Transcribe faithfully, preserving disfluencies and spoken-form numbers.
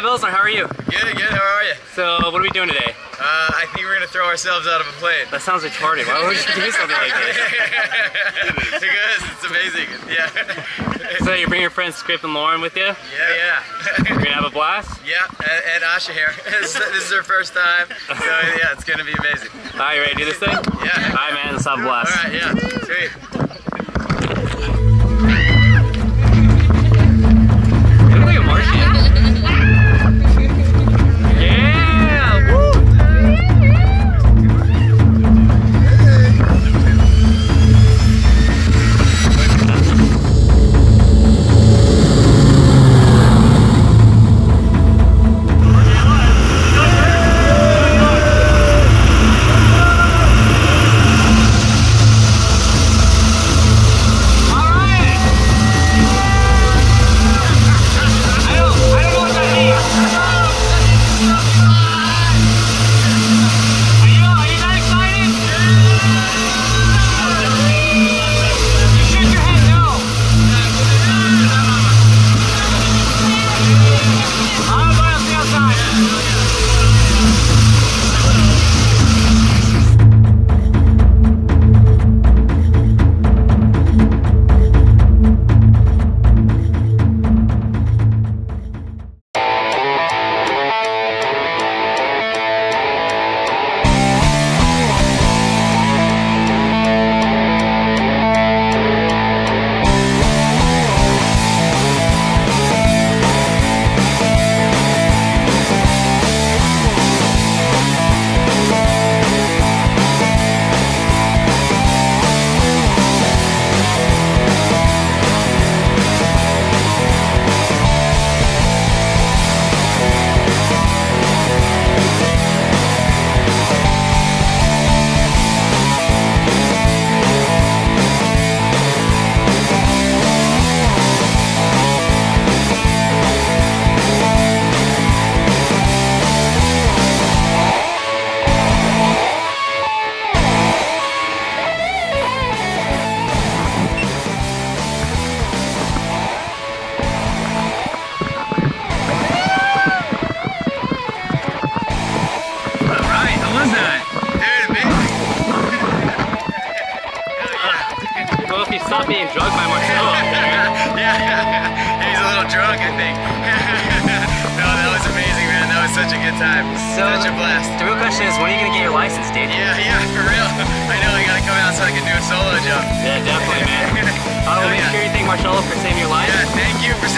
Skydive Elsinore, how are you? Good, good, how are you? So, what are we doing today? Uh, I think we're gonna throw ourselves out of a plane. That sounds retarded. Why would you do something like this? Because it's amazing, yeah. So, you bring your friends Script and Lauren with you? Yeah, yeah. You're gonna have a blast? Yeah, and, and Asha here. This, this is her first time, so yeah, it's gonna be amazing. Alright, you ready to do this thing? Yeah. Alright, man, let's have a blast. Alright, yeah, sweet. You look like a Martian. Yeah! Woo! Stop being drugged by Marcelo. Yeah, he's a little drunk, I think. No, that was amazing, man. That was such a good time. So, such a blast. The real question is, when are you gonna get your license, dude? Yeah, yeah, for real. I know, I gotta come out so I can do a solo jump. Yeah, definitely, man. I will Oh, make yeah. sure you thank Marcelo for saving your life. Yeah, thank you for